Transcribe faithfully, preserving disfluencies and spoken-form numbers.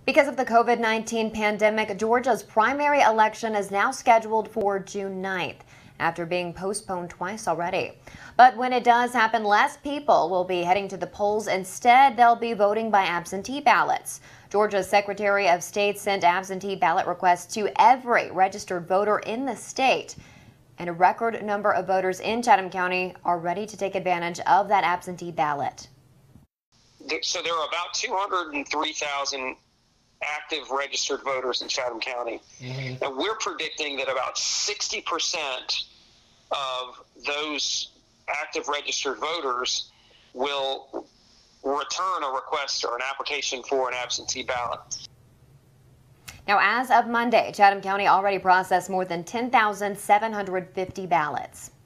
Because of the COVID nineteen pandemic, Georgia's primary election is now scheduled for June ninth, after being postponed twice already. But when it does happen, less people will be heading to the polls. Instead, they'll be voting by absentee ballots. Georgia's Secretary of State sent absentee ballot requests to every registered voter in the state. And a record number of voters in Chatham County are ready to take advantage of that absentee ballot. So there are about two hundred three thousand active registered voters in Chatham County. Mm-hmm. And we're predicting that about sixty percent of those active registered voters will return a request or an application for an absentee ballot. Now, as of Monday, Chatham County already processed more than ten thousand seven hundred fifty ballots.